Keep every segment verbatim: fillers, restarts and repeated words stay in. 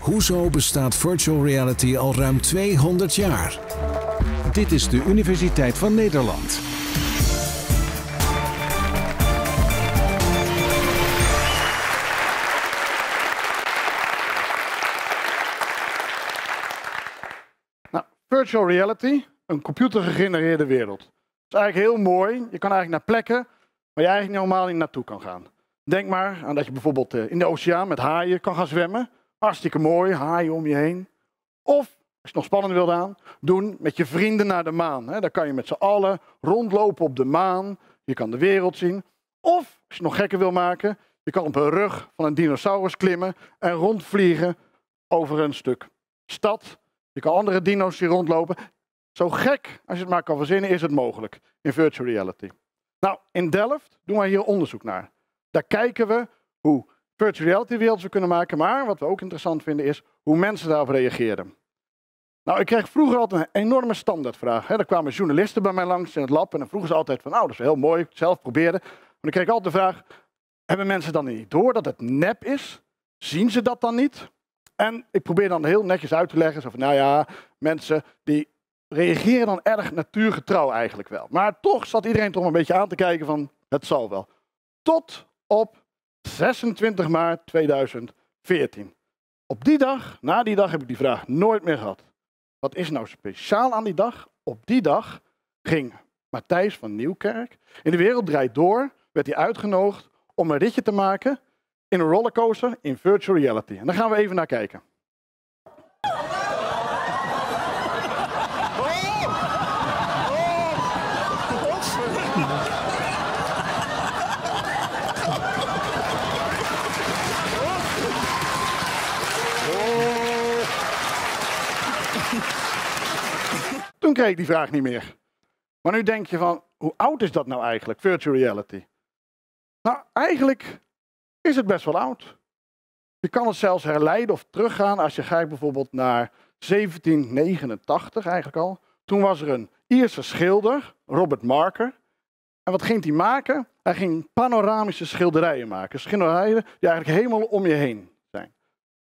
Hoezo bestaat virtual reality al ruim tweehonderd jaar? Dit is de Universiteit van Nederland. Nou, virtual reality, een computergegenereerde wereld. Dat is eigenlijk heel mooi. Je kan eigenlijk naar plekken waar je eigenlijk normaal niet naartoe kan gaan. Denk maar aan dat je bijvoorbeeld in de oceaan met haaien kan gaan zwemmen. Hartstikke mooi, haaien om je heen. Of, als je het nog spannender wilt aan, doen met je vrienden naar de maan. Dan kan je met z'n allen rondlopen op de maan. Je kan de wereld zien. Of, als je het nog gekker wil maken, je kan op de rug van een dinosaurus klimmen en rondvliegen over een stuk stad. Je kan andere dino's zien rondlopen. Zo gek als je het maar kan verzinnen, is het mogelijk in virtual reality. Nou, in Delft doen wij hier onderzoek naar. Daar kijken we hoe virtual reality werelden we kunnen maken, maar wat we ook interessant vinden is hoe mensen daarop reageren. Nou, ik kreeg vroeger altijd een enorme standaardvraag. He, er kwamen journalisten bij mij langs in het lab en dan vroegen ze altijd van, nou, dat is heel mooi, zelf proberen. Maar dan kreeg ik altijd de vraag, hebben mensen dan niet door dat het nep is? Zien ze dat dan niet? En ik probeer dan heel netjes uit te leggen, zo van, nou ja, mensen die reageren dan erg natuurgetrouw eigenlijk wel. Maar toch zat iedereen toch een beetje aan te kijken van, het zal wel. Tot op zesentwintig maart tweeduizend veertien. Op die dag, na die dag heb ik die vraag nooit meer gehad. Wat is nou speciaal aan die dag? Op die dag ging Matthijs van Nieuwkerk in De Wereld Draait Door, werd hij uitgenodigd om een ritje te maken in een rollercoaster in virtual reality. En daar gaan we even naar kijken. Toen kreeg ik die vraag niet meer. Maar nu denk je van, hoe oud is dat nou eigenlijk, virtual reality? Nou, eigenlijk is het best wel oud. Je kan het zelfs herleiden of teruggaan als je kijkt bijvoorbeeld naar zeventien negenentachtig eigenlijk al. Toen was er een Ierse schilder, Robert Marker. En wat ging hij maken? Hij ging panoramische schilderijen maken. Schilderijen die eigenlijk helemaal om je heen zijn.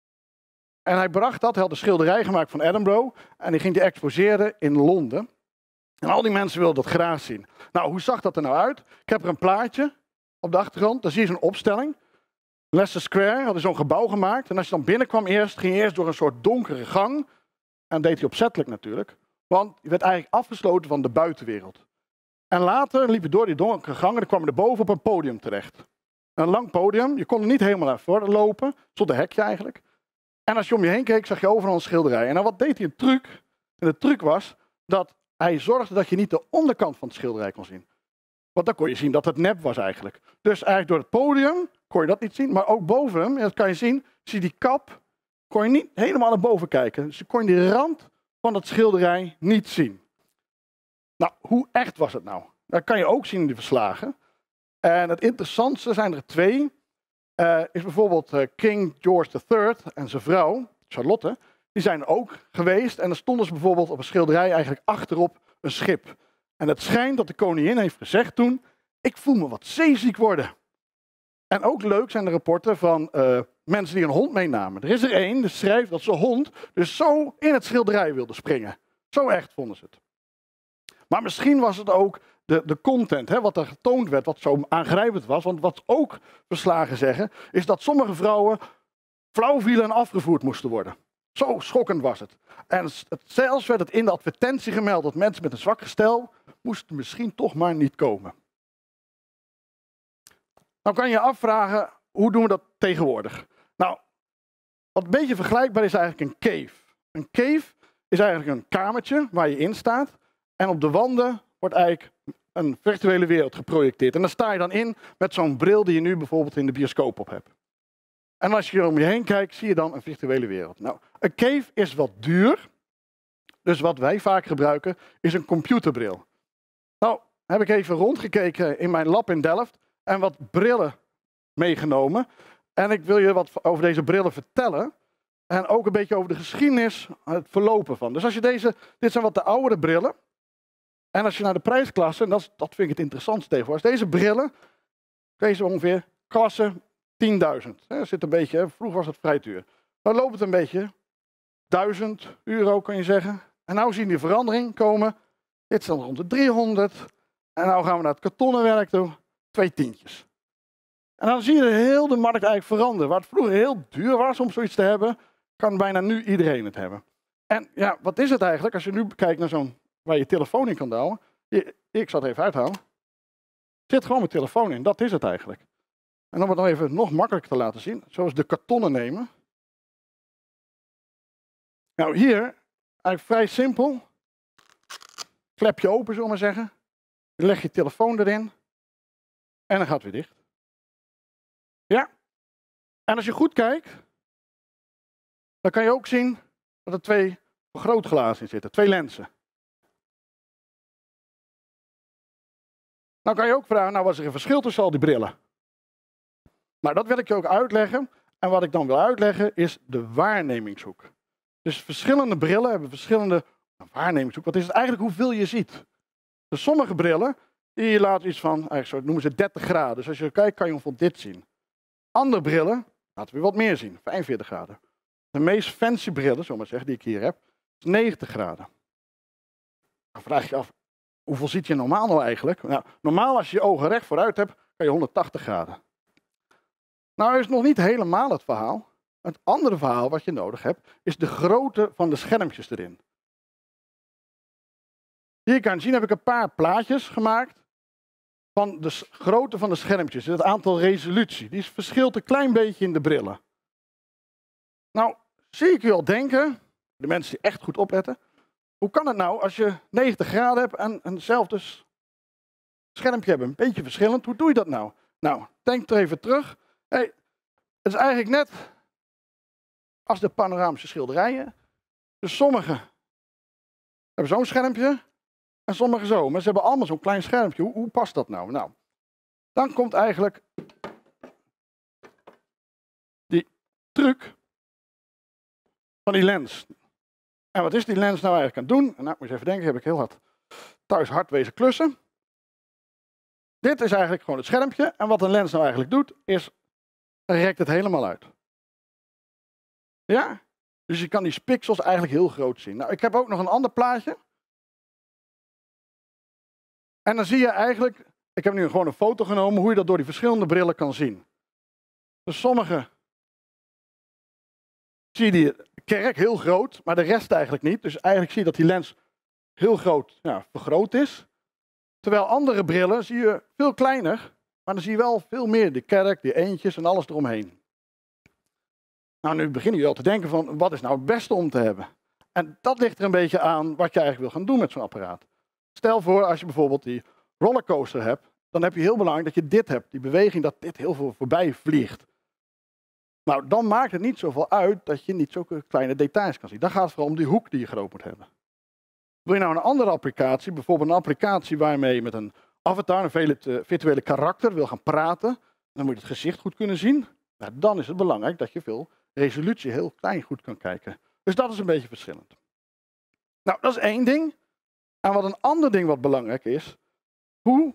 En hij bracht dat, hij had een schilderij gemaakt van Edinburgh. En die ging hij exposeren in Londen. En al die mensen wilden dat graag zien. Nou, hoe zag dat er nou uit? Ik heb er een plaatje op de achtergrond. Daar zie je zo'n opstelling. Leicester Square hadden zo'n gebouw gemaakt. En als je dan binnenkwam eerst, ging je eerst door een soort donkere gang. En dat deed hij opzettelijk natuurlijk. Want je werd eigenlijk afgesloten van de buitenwereld. En later liep je door die donkere gang en dan kwam je erboven op een podium terecht. Een lang podium. Je kon er niet helemaal naar voren lopen. Tot een hekje eigenlijk. En als je om je heen keek, zag je overal een schilderij. En dan wat deed hij? Een truc. En de truc was dat hij zorgde dat je niet de onderkant van het schilderij kon zien. Want dan kon je zien dat het nep was eigenlijk. Dus eigenlijk door het podium kon je dat niet zien. Maar ook boven hem, dat kan je zien, zie je die kap, kon je niet helemaal naar boven kijken. Dus je kon die rand van het schilderij niet zien. Nou, hoe echt was het nou? Dat kan je ook zien in de verslagen. En het interessantste zijn er twee. Uh, is bijvoorbeeld uh, King George de derde en zijn vrouw, Charlotte. Die zijn ook geweest en dan stonden ze bijvoorbeeld op een schilderij eigenlijk achterop een schip. En het schijnt dat de koningin heeft gezegd toen, ik voel me wat zeeziek worden. En ook leuk zijn de rapporten van uh, mensen die een hond meenamen. Er is er één, die schrijft dat zijn hond dus zo in het schilderij wilde springen. Zo echt vonden ze het. Maar misschien was het ook de, de content, hè, wat er getoond werd, wat zo aangrijpend was. Want wat ook verslagen zeggen, is dat sommige vrouwen flauw vielen en afgevoerd moesten worden. Zo schokkend was het. En het, zelfs werd het in de advertentie gemeld dat mensen met een zwak gestel moesten misschien toch maar niet komen. Nou kan je je afvragen, hoe doen we dat tegenwoordig? Nou, wat een beetje vergelijkbaar is eigenlijk een cave. Een cave is eigenlijk een kamertje waar je in staat. En op de wanden wordt eigenlijk een virtuele wereld geprojecteerd. En daar sta je dan in met zo'n bril die je nu bijvoorbeeld in de bioscoop op hebt. En als je om je heen kijkt, zie je dan een virtuele wereld. Nou, een cave is wat duur. Dus wat wij vaak gebruiken, is een computerbril. Nou, heb ik even rondgekeken in mijn lab in Delft en wat brillen meegenomen. En ik wil je wat over deze brillen vertellen. En ook een beetje over de geschiedenis, het verlopen van. Dus als je deze, dit zijn wat de oudere brillen. En als je naar de prijsklasse, en dat, is, dat vind ik het interessantste tegenwoordig. Deze brillen, deze ongeveer klasse tienduizend. Dat zit een beetje, vroeger was het vrij duur. Dan loopt het een beetje duizend euro, kan je zeggen. En nou zien we die verandering komen. Dit is dan rond de driehonderd. En nou gaan we naar het kartonnen werk toe. Twee tientjes. En dan zie je heel de markt eigenlijk veranderen. Waar het vroeger heel duur was om zoiets te hebben, kan bijna nu iedereen het hebben. En ja, wat is het eigenlijk als je nu kijkt naar zo'n waar je telefoon in kan douwen? Je, ik zal het even uithalen. Er zit gewoon mijn telefoon in, dat is het eigenlijk. En om het nog even nog makkelijker te laten zien, zoals de kartonnen nemen. Nou hier, eigenlijk vrij simpel. Klepje open, zullen we maar zeggen. Je legt je telefoon erin. En dan gaat het weer dicht. Ja. En als je goed kijkt, dan kan je ook zien dat er twee vergrootglazen in zitten, twee lenzen. Nou kan je ook vragen, nou wat is er een verschil tussen al die brillen? Maar dat wil ik je ook uitleggen. En wat ik dan wil uitleggen is de waarnemingshoek. Dus verschillende brillen hebben verschillende waarnemingshoek. Wat is het eigenlijk hoeveel je ziet? Dus sommige brillen, die laten iets van, eigenlijk zo noemen ze dertig graden. Dus als je kijkt kan je ongeveer dit zien. Andere brillen laten we wat meer zien, vijfenveertig graden. De meest fancy brillen, zullen we maar zeggen, die ik hier heb, is negentig graden. Dan vraag je je af, hoeveel ziet je normaal nou eigenlijk? Nou, normaal als je je ogen recht vooruit hebt, kan je honderdtachtig graden. Nou is nog niet helemaal het verhaal. Het andere verhaal wat je nodig hebt, is de grootte van de schermpjes erin. Hier kan je zien, heb ik een paar plaatjes gemaakt van de grootte van de schermpjes. Het aantal resolutie. Die verschilt een klein beetje in de brillen. Nou, zie ik u al denken, de mensen die echt goed opletten, hoe kan het nou als je negentig graden hebt en eenzelfde schermpje hebt, een beetje verschillend, hoe doe je dat nou? Nou, denk er even terug. Hey, het is eigenlijk net als de panoramische schilderijen. Dus sommige hebben zo'n schermpje en sommige zo. Maar ze hebben allemaal zo'n klein schermpje. Hoe, hoe past dat nou? Nou, dan komt eigenlijk die truc van die lens. En wat is die lens nou eigenlijk aan het doen? Nou, moet je even denken, heb ik heel hard thuis hard wezen klussen. Dit is eigenlijk gewoon het schermpje. En wat een lens nou eigenlijk doet, is hij rekt het helemaal uit. Ja? Dus je kan die pixels eigenlijk heel groot zien. Nou, ik heb ook nog een ander plaatje. En dan zie je eigenlijk, ik heb nu gewoon een foto genomen, hoe je dat door die verschillende brillen kan zien. Dus sommige zie je die kerk heel groot, maar de rest eigenlijk niet. Dus eigenlijk zie je dat die lens heel groot ja, vergroot is. Terwijl andere brillen zie je veel kleiner, maar dan zie je wel veel meer die kerk, die eentjes en alles eromheen. Nou, nu beginnen jullie al te denken van, wat is nou het beste om te hebben? En dat ligt er een beetje aan wat je eigenlijk wil gaan doen met zo'n apparaat. Stel voor, als je bijvoorbeeld die rollercoaster hebt, dan heb je heel belangrijk dat je dit hebt, die beweging, dat dit heel veel voorbij vliegt. Nou, dan maakt het niet zoveel uit dat je niet zulke kleine details kan zien. Dan gaat het vooral om die hoek die je groot moet hebben. Wil je nou een andere applicatie, bijvoorbeeld een applicatie waarmee je met een avatar, een virtuele karakter wil gaan praten, dan moet je het gezicht goed kunnen zien. Nou, dan is het belangrijk dat je veel resolutie heel klein goed kan kijken. Dus dat is een beetje verschillend. Nou, dat is één ding. En wat een ander ding wat belangrijk is, hoe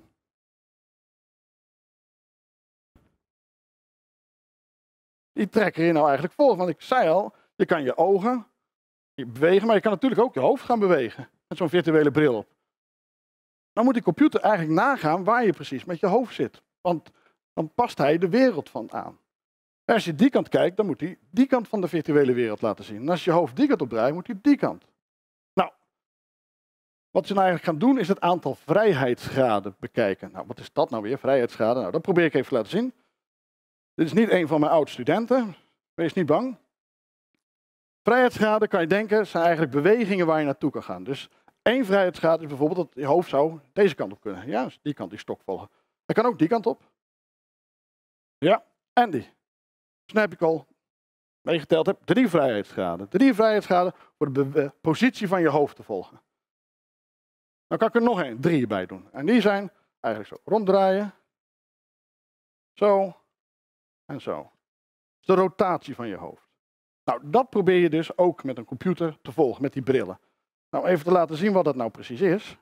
die trekker je nou eigenlijk volgt. Want ik zei al, je kan je ogen je bewegen, maar je kan natuurlijk ook je hoofd gaan bewegen. Met zo'n virtuele bril op. Dan moet die computer eigenlijk nagaan waar je precies met je hoofd zit. Want dan past hij de wereld van aan. En als je die kant kijkt, dan moet hij die kant van de virtuele wereld laten zien. En als je je hoofd die kant op draait, moet hij die kant. Nou, wat ze nou eigenlijk gaan doen, is het aantal vrijheidsgraden bekijken. Nou, wat is dat nou weer, vrijheidsgraden? Nou, dat probeer ik even te laten zien. Dit is niet een van mijn oud-studenten. Wees niet bang. Vrijheidsgraden, kan je denken, zijn eigenlijk bewegingen waar je naartoe kan gaan. Dus één vrijheidsgraad is bijvoorbeeld dat je hoofd zou deze kant op kunnen. Ja, dus die kant die stok volgen. Hij kan ook die kant op. Ja, en die. Dus dan heb ik al meegeteld, heb drie vrijheidsgraden. Drie vrijheidsgraden voor de positie van je hoofd te volgen. Dan kan ik er nog één, drie bij doen. En die zijn eigenlijk zo ronddraaien. Zo. En zo. Dus de rotatie van je hoofd. Nou, dat probeer je dus ook met een computer te volgen, met die brillen. Nou, even te laten zien wat dat nou precies is.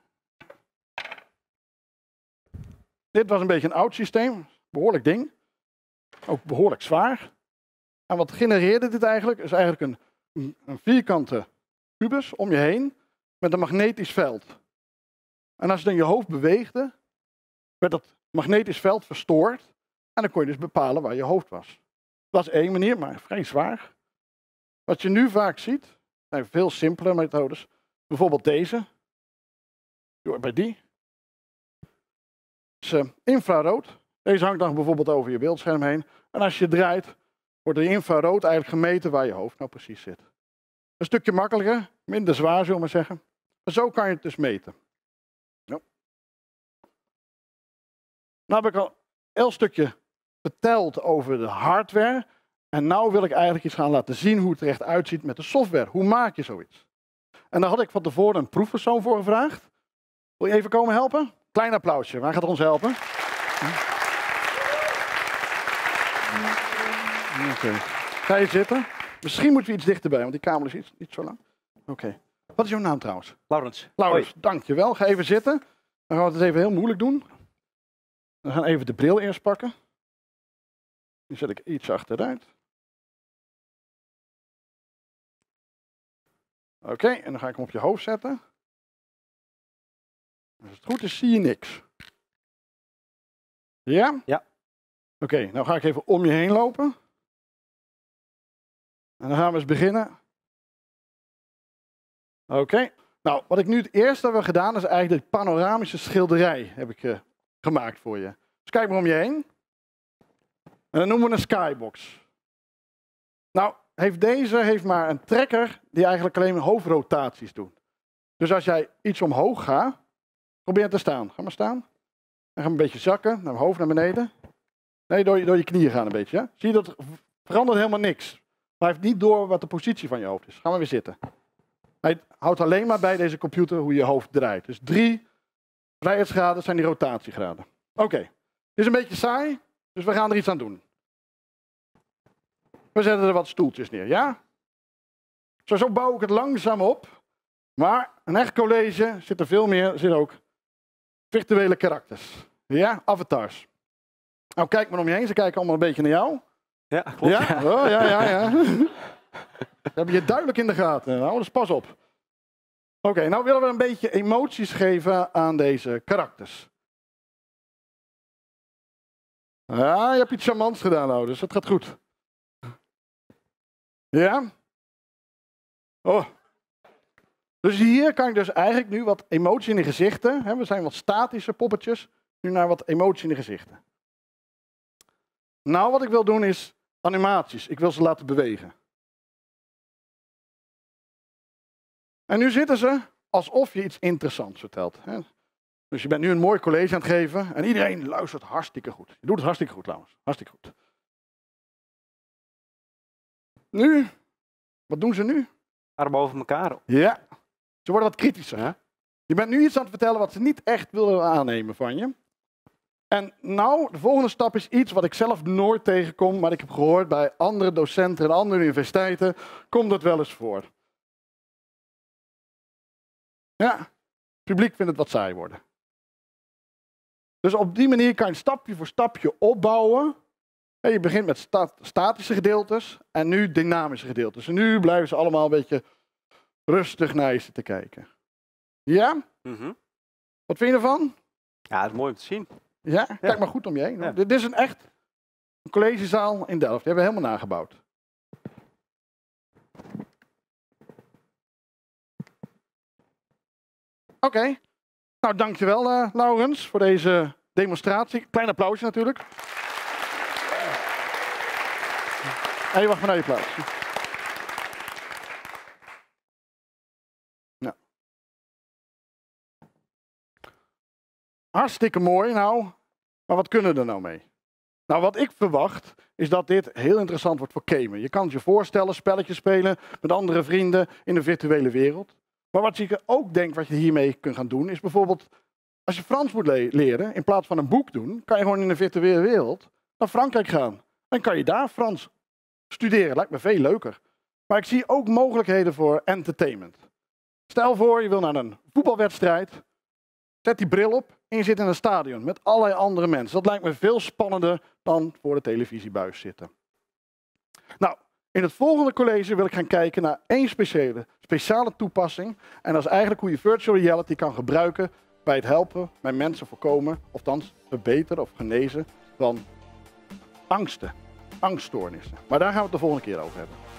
Dit was een beetje een oud systeem. Behoorlijk ding. Ook behoorlijk zwaar. En wat genereerde dit eigenlijk? Is eigenlijk een, een vierkante kubus om je heen met een magnetisch veld. En als je dan je hoofd beweegde, werd dat magnetisch veld verstoord. En dan kon je dus bepalen waar je hoofd was. Dat is één manier, maar vrij zwaar. Wat je nu vaak ziet, zijn veel simpele methodes. Bijvoorbeeld deze. Bij die. Dus, uh, infrarood. Deze hangt dan bijvoorbeeld over je beeldscherm heen. En als je draait, wordt de infrarood eigenlijk gemeten waar je hoofd nou precies zit. Een stukje makkelijker, minder zwaar zullen we maar zeggen. Maar zo kan je het dus meten. Ja. Nou heb ik al een heel stukje verteld over de hardware. En nu wil ik eigenlijk iets gaan laten zien hoe het er echt uitziet met de software. Hoe maak je zoiets? En daar had ik van tevoren een proefpersoon voor gevraagd. Wil je even komen helpen? Klein applausje, hij gaat ons helpen. Oké. Okay. Ga je zitten? Misschien moeten we iets dichterbij, want die kamer is iets, niet zo lang. Oké. Okay. Wat is jouw naam trouwens? Laurens. Laurens, dankjewel. Ga even zitten. Dan gaan we het even heel moeilijk doen. We gaan even de bril eerst pakken. Die zet ik iets achteruit. Oké, okay, en dan ga ik hem op je hoofd zetten. Als het goed is, zie je niks. Ja? Ja. Oké, okay, nou ga ik even om je heen lopen. En dan gaan we eens beginnen. Oké. Okay. Nou, wat ik nu het eerste heb gedaan, is eigenlijk de panoramische schilderij heb ik uh, gemaakt voor je. Dus kijk maar om je heen. En dan noemen we een skybox. Nou, heeft deze heeft maar een trekker die eigenlijk alleen hoofdrotaties doet. Dus als jij iets omhoog gaat, probeer te staan. Ga maar staan. En ga een beetje zakken, naar mijn hoofd naar beneden. Nee, door je, door je knieën gaan een beetje. Ja? Zie je dat verandert helemaal niks. Blijf niet door wat de positie van je hoofd is. Ga maar weer zitten. Hij houdt alleen maar bij deze computer hoe je hoofd draait. Dus drie vrijheidsgraden zijn die rotatiegraden. Oké, okay. Het is een beetje saai, dus we gaan er iets aan doen. We zetten er wat stoeltjes neer, ja? Zo, zo bouw ik het langzaam op. Maar een echt college zit er veel meer, er zitten ook virtuele karakters. Ja, avatars. Nou, kijk maar om je heen, ze kijken allemaal een beetje naar jou. Ja, klopt. Ja, oh, ja, ja, ja. Dat heb je duidelijk in de gaten. Nou, dus pas op. Oké, okay, nou willen we een beetje emoties geven aan deze karakters. Ja, je hebt iets charmants gedaan, nou, dus dat gaat goed. Ja? Oh. Dus hier kan ik dus eigenlijk nu wat emotie in de gezichten. Hè, we zijn wat statische poppetjes. Nu naar wat emotie in de gezichten. Nou, wat ik wil doen is animaties. Ik wil ze laten bewegen. En nu zitten ze alsof je iets interessants vertelt. Hè. Dus je bent nu een mooi college aan het geven. En iedereen luistert hartstikke goed. Je doet het hartstikke goed, Laurens. Hartstikke goed. Nu, wat doen ze nu? Armen over elkaar. Ja, ze worden wat kritischer. Hè? Je bent nu iets aan het vertellen wat ze niet echt willen aannemen van je. En nou, de volgende stap is iets wat ik zelf nooit tegenkom, maar ik heb gehoord bij andere docenten en andere universiteiten, komt dat wel eens voor. Ja, het publiek vindt het wat saai worden. Dus op die manier kan je stapje voor stapje opbouwen. En je begint met sta statische gedeeltes en nu dynamische gedeeltes. En nu blijven ze allemaal een beetje rustig naar je zitten kijken. Ja? Mm-hmm. Wat vind je ervan? Ja, het is mooi om te zien. Ja? Kijk ja. maar goed om je heen. Ja. Dit is een echt een collegezaal in Delft. Die hebben we helemaal nagebouwd. Oké. Okay. Nou, dankjewel uh, Laurens voor deze demonstratie. Klein applausje natuurlijk. En je wacht maar naar je applaus. Nou. Hartstikke mooi nou. Maar wat kunnen we er nou mee? Nou, wat ik verwacht is dat dit heel interessant wordt voor gamen. Je kan het je voorstellen, spelletjes spelen met andere vrienden in de virtuele wereld. Maar wat je ook denkt wat je hiermee kunt gaan doen, is bijvoorbeeld als je Frans moet le leren, in plaats van een boek doen, kan je gewoon in de virtuele wereld naar Frankrijk gaan. En kan je daar Frans studeren. Lijkt me veel leuker. Maar ik zie ook mogelijkheden voor entertainment. Stel voor, je wil naar een voetbalwedstrijd. Zet die bril op en je zit in een stadion met allerlei andere mensen. Dat lijkt me veel spannender dan voor de televisiebuis zitten. Nou, in het volgende college wil ik gaan kijken naar één speciale, speciale toepassing. En dat is eigenlijk hoe je virtual reality kan gebruiken bij het helpen bij mensen voorkomen, of dan verbeteren of genezen van angsten, angststoornissen. Maar daar gaan we het de volgende keer over hebben.